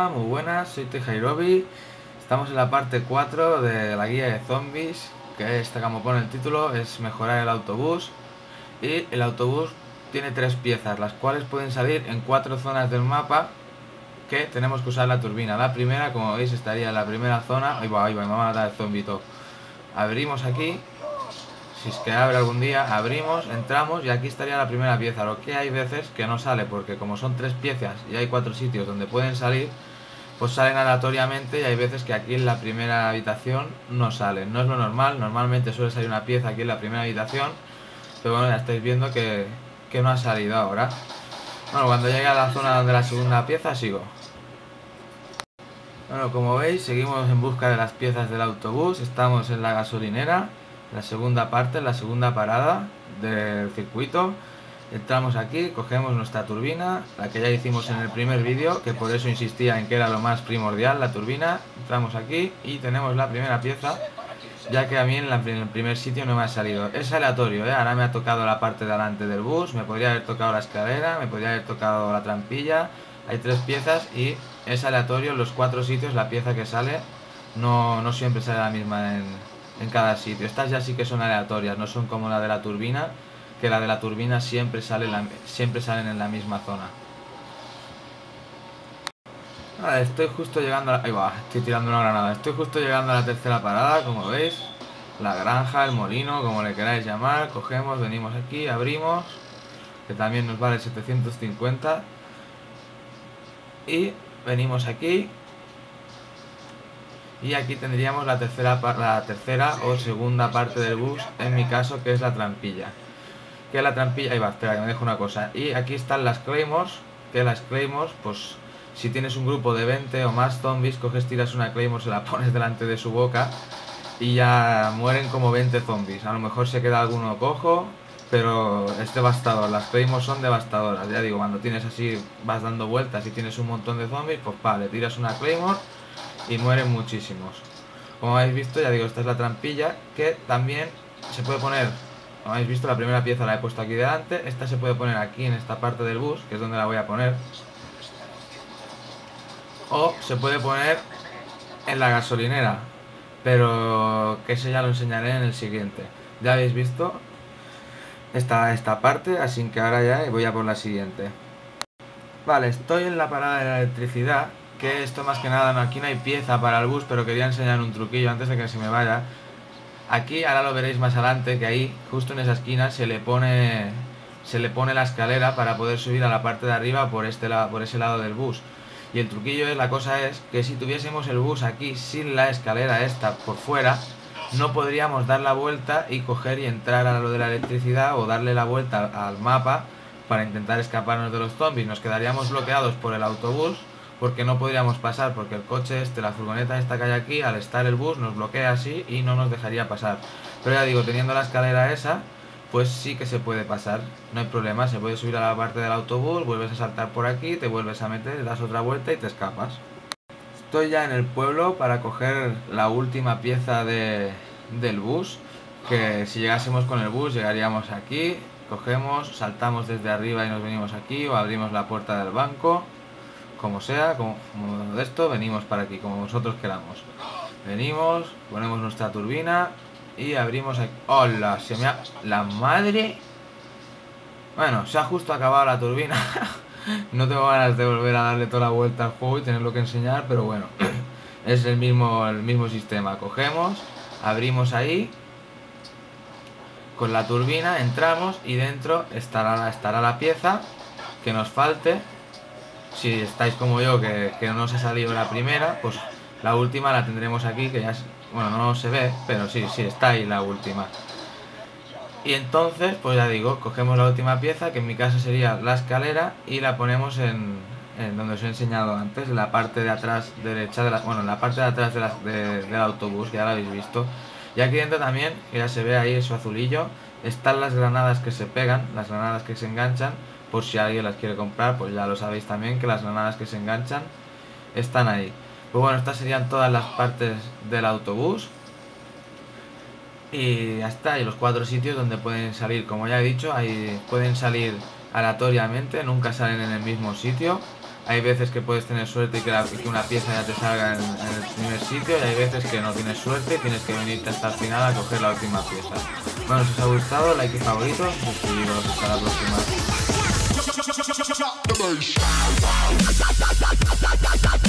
Hola, muy buenas, soy Tejairobi. Estamos en la parte 4 de la guía de zombies, que esta, como pone el título, es mejorar el autobús. Y el autobús tiene 3 piezas, las cuales pueden salir en 4 zonas del mapa, que tenemos que usar la turbina. La primera, como veis, estaría en la primera zona. Ahí va, me va a matar el zombito. Abrimos aquí. Si es que abre algún día, abrimos, entramos y aquí estaría la primera pieza. Lo que hay veces que no sale, porque como son 3 piezas y hay 4 sitios donde pueden salir, pues salen aleatoriamente y hay veces que aquí en la primera habitación no salen. No es lo normal, normalmente suele salir una pieza aquí en la primera habitación, pero bueno, ya estáis viendo que no ha salido ahora. Bueno, cuando llegue a la zona donde la segunda pieza sigo. Bueno, como veis, seguimos en busca de las piezas del autobús. Estamos en la gasolinera, la segunda parte, la segunda parada del circuito. Entramos aquí, cogemos nuestra turbina, la que ya hicimos en el primer vídeo, que por eso insistía en que era lo más primordial, la turbina. Entramos aquí y tenemos la primera pieza, ya que a mí en el primer sitio no me ha salido. Es aleatorio, ¿eh? Ahora me ha tocado la parte de adelante del bus, me podría haber tocado la escalera, me podría haber tocado la trampilla. Hay 3 piezas y es aleatorio en los 4 sitios. La pieza que sale no siempre sale la misma en cada sitio. Estas ya sí que son aleatorias, no son como la de la turbina, que la de la turbina siempre salen en la misma zona. Vale, estoy justo llegando a la... Ahí va, estoy tirando una granada. Estoy justo llegando a la tercera parada, como veis. La granja, el molino, como le queráis llamar. Cogemos, venimos aquí, abrimos, que también nos vale 750. Y venimos aquí. Y aquí tendríamos la tercera o segunda parte del bus, en mi caso, que es la trampilla. Que la trampilla... Ahí va, espera, que me dejo una cosa. Y aquí están las Claymores, que las Claymores, pues si tienes un grupo de 20 o más zombies, coges, tiras una Claymore, se la pones delante de su boca y ya mueren como 20 zombies. A lo mejor se queda alguno cojo, pero es devastador. Las Claymores son devastadoras, ya digo, cuando tienes así, vas dando vueltas y tienes un montón de zombies, pues le tiras una Claymore y mueren muchísimos. Como habéis visto, ya digo, esta es la trampilla, que también se puede poner... Como habéis visto, la primera pieza la he puesto aquí delante. Esta se puede poner aquí en esta parte del bus, que es donde la voy a poner. O se puede poner en la gasolinera, pero que eso ya lo enseñaré en el siguiente. Ya habéis visto esta parte, así que ahora ya voy a por la siguiente. Vale, estoy en la parada de la electricidad, que esto más que nada, aquí no hay pieza para el bus, pero quería enseñar un truquillo antes de que se me vaya. Aquí, ahora lo veréis más adelante, que ahí, justo en esa esquina, se le pone la escalera para poder subir a la parte de arriba por ese lado del bus. Y el truquillo es, la cosa es, que si tuviésemos el bus aquí sin la escalera esta por fuera, no podríamos dar la vuelta y coger y entrar a lo de la electricidad o darle la vuelta al mapa para intentar escaparnos de los zombies. Nos quedaríamos bloqueados por el autobús, porque no podríamos pasar, porque el coche la furgoneta esta que hay aquí, al estar el bus, nos bloquea así y no nos dejaría pasar. Pero ya digo, teniendo la escalera esa, pues sí que se puede pasar, no hay problema, se puede subir a la parte del autobús, vuelves a saltar por aquí, te vuelves a meter, das otra vuelta y te escapas. Estoy ya en el pueblo para coger la última pieza del bus, que si llegásemos con el bus llegaríamos aquí, cogemos, saltamos desde arriba y nos venimos aquí, o abrimos la puerta del banco, como sea, como de esto, venimos para aquí, como vosotros queramos. Venimos, ponemos nuestra turbina y abrimos aquí. ¡Hola! Se me ha... ¡La madre! Bueno, se ha justo acabado la turbina. No tengo ganas de volver a darle toda la vuelta al juego y tenerlo que enseñar, pero bueno, es el mismo sistema. Cogemos, abrimos ahí con la turbina, entramos y dentro estará la pieza que nos falte. Si estáis como yo, que no os ha salido la primera, pues la última la tendremos aquí, que ya es, bueno, no se ve, pero sí, está ahí la última. Y entonces, pues ya digo, cogemos la última pieza, que en mi caso sería la escalera, y la ponemos en donde os he enseñado antes, en la parte de atrás derecha, en la parte de atrás del autobús, que ya la habéis visto. Y aquí dentro también, que ya se ve ahí eso azulillo, están las granadas que se pegan, las granadas que se enganchan. Por si alguien las quiere comprar, pues ya lo sabéis también, que las granadas que se enganchan están ahí. Pues bueno, estas serían todas las partes del autobús. Y ya está, y los 4 sitios donde pueden salir, como ya he dicho, ahí pueden salir aleatoriamente, nunca salen en el mismo sitio. Hay veces que puedes tener suerte y que una pieza ya te salga en el primer sitio, y hay veces que no tienes suerte y tienes que venirte hasta el final a coger la última pieza. Bueno, si os ha gustado, like y favorito, suscribiros. Hasta la próxima.